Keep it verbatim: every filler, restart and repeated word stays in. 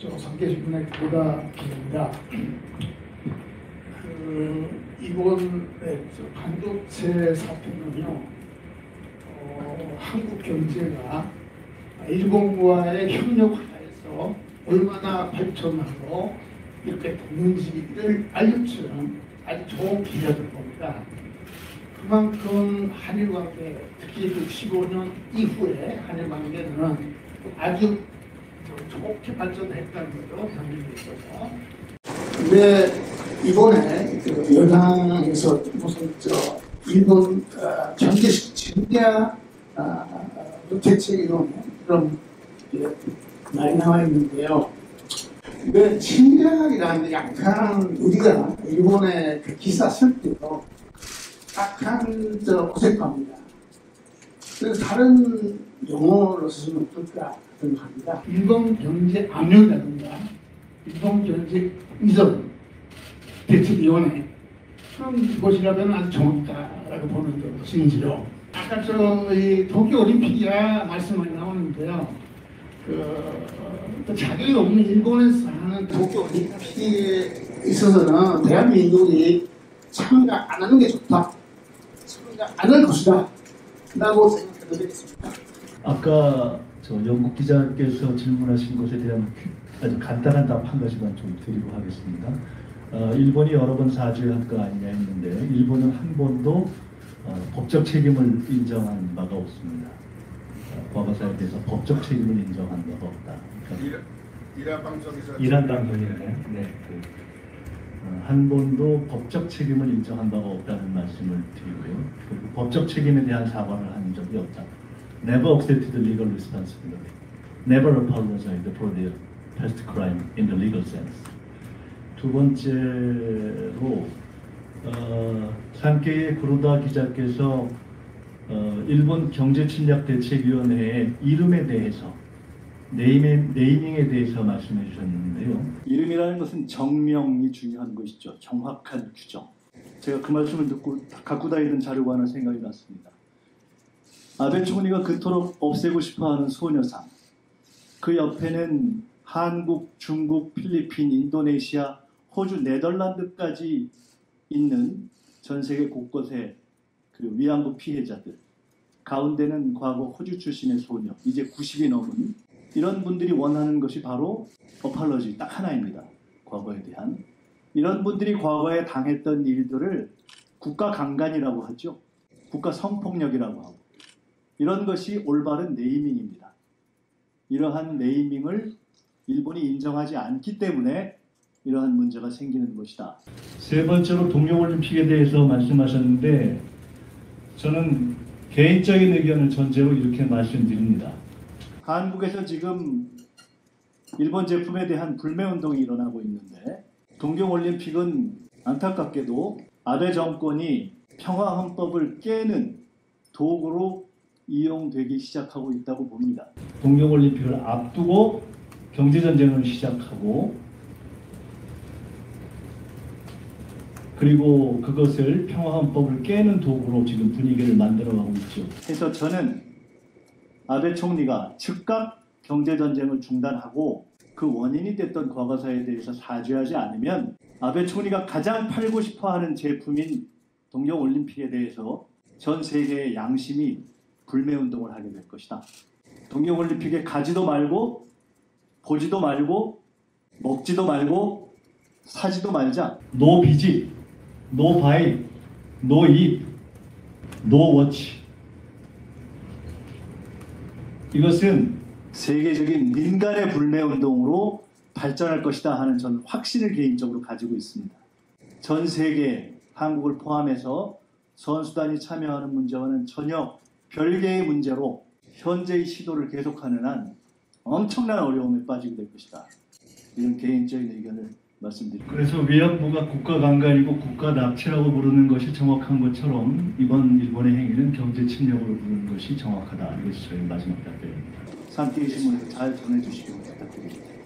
저 상계신문의 고다입니다. 그 이번에 반도체 사태는요, 어, 한국 경제가 일본과의 협력하에서 얼마나 발전하고 이렇게 됐는지를 알려주는 아주 좋은 기회를 봅니다. 그만큼 한일 관계, 특히 그 십오 년 이후에 한일 관계는 아주 좋게 발전했다는 거죠, 경쟁에 있어서. 근데 이번에 그 여당에서 무슨 저 일본 어, 경제 침략 어, 대책 이런 그런 게 많이 나와 있는데요. 근데 침략이라는 게 약간 우리가 일본의 그 기사 쓸 때도 약간 저 어색합니다. 그래서 다른 용어로 쓰면 어떨까 생각합니다. 일본 경제 압력이라든가 일본 경제 이전 대책위원회 그런 것이라면 아주 정확하다고 보는 것인지요. 아까 저희 도쿄올림픽이야 말씀 많이 나오는데요. 그, 그 자격이 없는 일본에서 하는 도쿄올림픽에 있어서는 대한민국이 참가 안 하는 게 좋다. 참가 안 할 것이다. 라고 생각해도 되겠습니다. 아까 저 영국 기자께서 질문하신 것에 대한 아주 간단한 답 한 가지만 좀 드리고 하겠습니다. 어, 일본이 여러 번 사죄할 거 아니냐 했는데 일본은 한 번도 어, 법적 책임을 인정한 바가 없습니다. 어, 과거사에 대해서 법적 책임을 인정한 바가 없다. 그러니까 이란 방송에서 이란 방송이네. 네, 그, 어, 한 번도 법적 책임을 인정한 바가 없다는 말씀을 드리고요. 그리고 법적 책임에 대한 사과를 한 적이 없다. Never accepted legal responsibility. Never apologized for their past crime in the legal sense. 두 번째로 어, 산케이 구로다 기자께서 어, 일본 경제침략대책위원회의 이름에 대해서 네이밍, 네이밍에 대해서 말씀해 주셨는데요. 이름이라는 것은 정명이 중요한 것이죠. 정확한 규정. 제가 그 말씀을 듣고 갖고 다니는 자료가 하나 생각이 났습니다. 아베 총리가 그토록 없애고 싶어하는 소녀상. 그 옆에는 한국, 중국, 필리핀, 인도네시아, 호주, 네덜란드까지 있는 전 세계 곳곳의 그 위안부 피해자들. 가운데는 과거 호주 출신의 소녀, 이제 구십이 넘은 이런 분들이 원하는 것이 바로 어팔러지 딱 하나입니다. 과거에 대한. 이런 분들이 과거에 당했던 일들을 국가 강간이라고 하죠. 국가 성폭력이라고 하고. 이런 것이 올바른 네이밍입니다. 이러한 네이밍을 일본이 인정하지 않기 때문에 이러한 문제가 생기는 것이다. 세 번째로 동계올림픽에 대해서 말씀하셨는데 저는 개인적인 의견을 전제로 이렇게 말씀드립니다. 한국에서 지금 일본 제품에 대한 불매운동이 일어나고 있는데 동계올림픽은 안타깝게도 아베 정권이 평화헌법을 깨는 도구로 이용되기 시작하고 있다고 봅니다. 동계올림픽을 앞두고 경제전쟁을 시작하고 그리고 그것을 평화헌법을 깨는 도구로 지금 분위기를 만들어가고 있죠. 그래서 저는 아베 총리가 즉각 경제전쟁을 중단하고 그 원인이 됐던 과거사에 대해서 사죄하지 않으면 아베 총리가 가장 팔고 싶어하는 제품인 동계올림픽에 대해서 전 세계의 양심이 불매운동을 하게 될 것이다. 동계올림픽에 가지도 말고 보지도 말고 먹지도 말고 사지도 말자. 노 비지, 노 바이, 노 잇, 노 워치. 이것은 세계적인 민간의 불매운동으로 발전할 것이다 하는 저는 확신을 개인적으로 가지고 있습니다. 전 세계, 한국을 포함해서 선수단이 참여하는 문제와는 전혀 별개의 문제로 현재의 시도를 계속하는 한 엄청난 어려움에 빠지게 될 것이다. 이런 개인적인 의견을 말씀드립니다. 그래서 위안부가 국가 강간이고 국가 납치라고 부르는 것이 정확한 것처럼 이번 일본의 행위는 경제 침략으로 부르는 것이 정확하다. 이것이 저희 마지막 답변입니다. 산케이 신문에서 잘 전해주시기 부탁드립니다.